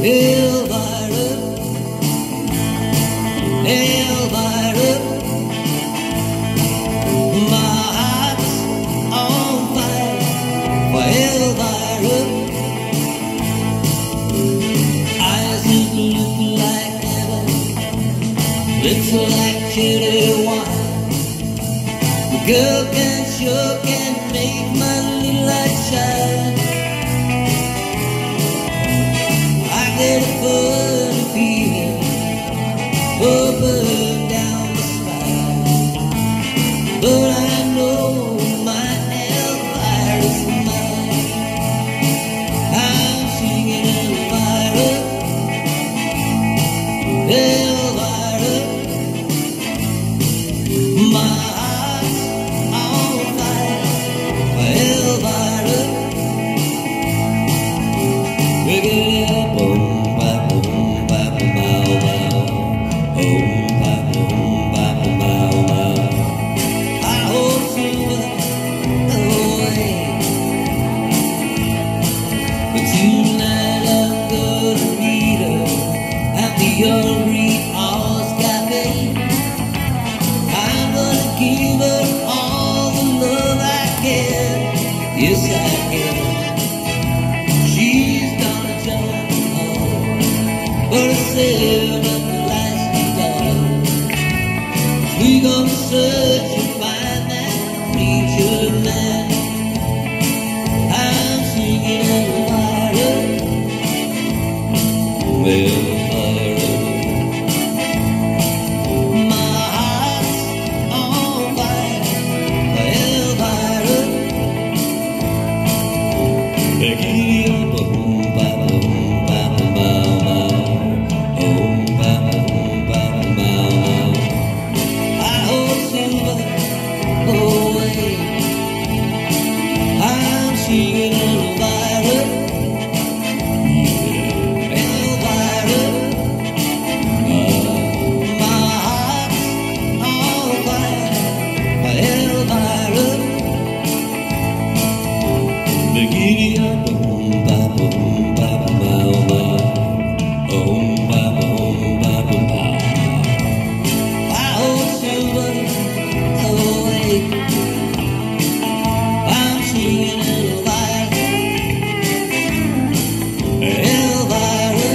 Elvira, Elvira, my heart's on fire for Elvira. Eyes that look like heaven, lips like cherry wine. The girl sure can make my little light shine. I get a funny feeling up and down the spine, but I know my Elvira's mine. I'm singing Elvira, Elvira, my heart's on fire for Elvira. Boom, ba boom, ba boom, bow, bow. Boom, ba boom, ba boom, bow, bow. I hope silver away, but tonight I'm gonna meet her at the old Reed's Cafe. I'm gonna give her all the love I can. Yes, I can. She's gonna join me home, but I said up the lasting dawn. We gonna search and find that preacher man. I'm singing Elvira, Elvira. My heart's on fire for Elvira. Giddy up, boom, ba boom, ba boom, bow, bow. Boom, ba boom, ba boom, bow, bow. I hold silver away. I'm singing Elvira, Elvira. My heart's on fire for Elvira. Giddy up, boom, ba boom, ba boom, bow, bow. Boom, ba boom, ba boom, bow. I hold silver away. I'm singing Elvira, Elvira.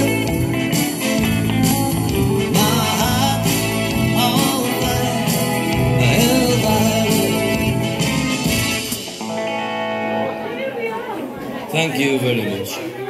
My heart's on fire for Elvira. Thank you very much.